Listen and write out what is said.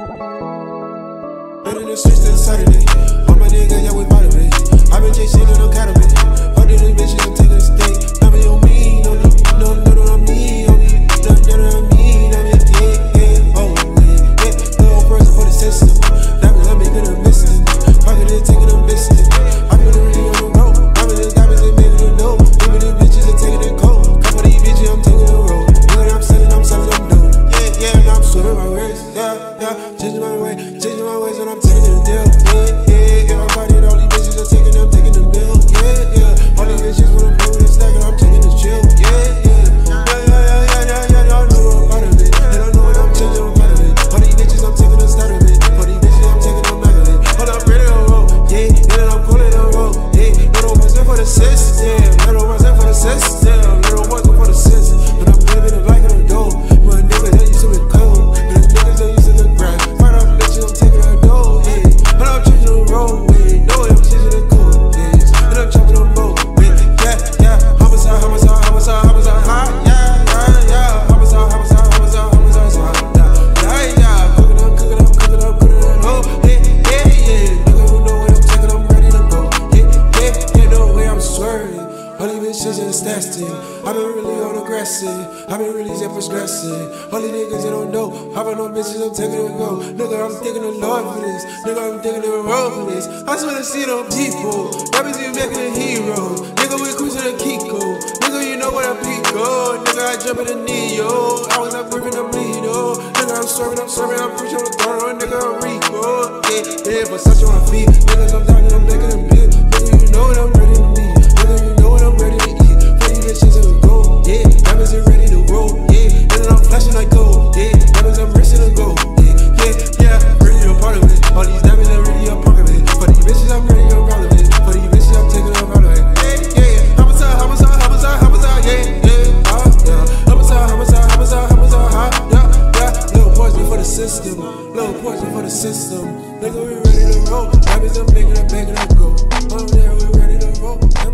Been in the streets since Saturday. All my niggas, yeah, we part of it. I been chasing on no cattle bit. Fuck these bitches, I'm taking a stake. Now me on me, no, on me, on me. No, on me, on me, yeah, oh, yeah. No person for the system. That means I'm making a missing. Pocket it, taking a missing. I been really on the road. Diamonds, they making a no. Give me the bitches, they taking a cold. Couple of these bitches, I'm taking a road. Nigga, I'm selling them dope. Yeah, now I'm swimming my ways. Yeah, changing my ways when I'm taking a deal. Yeah, everybody and all these bitches are taking the bill. Yeah, all these bitches when I'm blowing and stacking, I'm taking the chill. Yeah, y'all know I'm out of it. And I know when I'm changing, I'm out of it. All these bitches, I'm taking a start of it. All these bitches, I'm taking them back of it. Hold up, ready to roll. Yeah, then I'm calling on roll. Yeah, little ones there for the system. Little ones there for the system. Little ones there for the system. When I'm living it like a dough. My niggas, they used to be cold. And the niggas, they used to look grass. Find out bitches, I'm taking a dough. Yeah, and I'm changing the road. Yeah, know I'm changing the code. Yeah, and I'm chopping them both. Yeah, homicide, high. Yeah, homicide, high. Yeah, cooking up, oh. Yeah. Nigga who know what I'm taking, I'm ready to go. Yeah, no way I'm swerving. All these bitches in the stats team. I've been really on aggressive. I've been really progressive. All these niggas that don't know. Hopping on bitches, I'm taking a go. Nigga, I'm thinking the Lord for this. Nigga, I'm thinking the road for this. I just wanna see them people. Rappers, you making a hero. Nigga, we cruising to Kiko. Nigga, you know what I'm Pico. Nigga, I jump in the Neo. I was up gripping the Bleedo. Nigga, I'm serving, I'm preaching on the throne. Nigga, I'm Rico. Yeah, but such on my feet. Niggas, I'm down and I'm making them big. Nigga, you know what I'm ready to meet. Nigga, you know what I'm ready to eat. For these bitches in the gold. Yeah, diamonds are ready to roll. Yeah, and then I'm flashing like gold. Yeah, diamonds, I'm racing to go. Yeah, ready to part of it. All these diamonds are ready, I'm part of it. For these bitches, I'm ready, I'm proud of it. For these bitches, I'm taking them out of it. Yeah, homicide, yeah. Homicide, yeah. Little poison for the system. Nigga, we ready to roll. Diamonds, I'm making it go. Oh, yeah, we ready to roll.